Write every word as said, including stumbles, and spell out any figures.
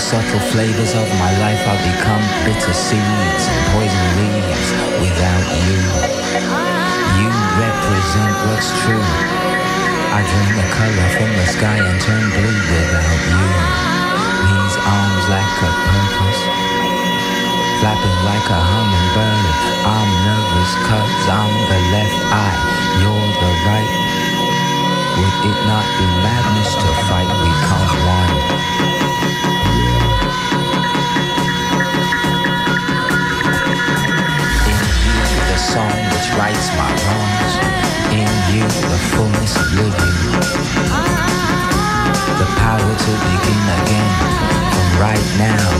subtle flavors of my life, I'll become bitter seeds and poison leaves without you. You represent what's true. I drain the color from the sky and turn blue without you. These arms lack a purpose, flapping like a hummingbird. I'm nervous cause I'm the left eye, you're the right. Would it not be madness to fight? We come one. In you, the song which rights my wrongs. In you, the fullness of living. The power to begin again. From right now